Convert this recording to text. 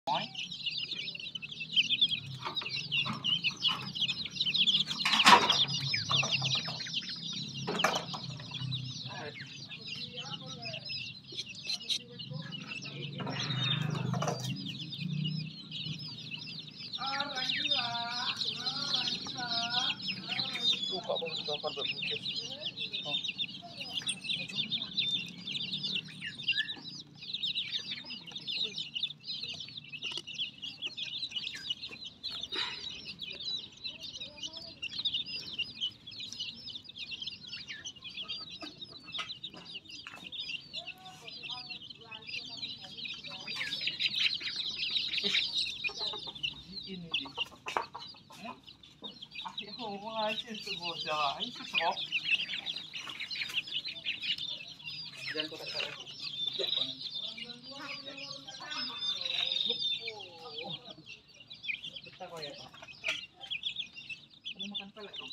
Buka bang, gambar berbungkus. Oh. Ini dia. Ayo mengajar terus ya, itu sok. Jangan kau kata. Betah kau ya. Kamu makan pelek dong.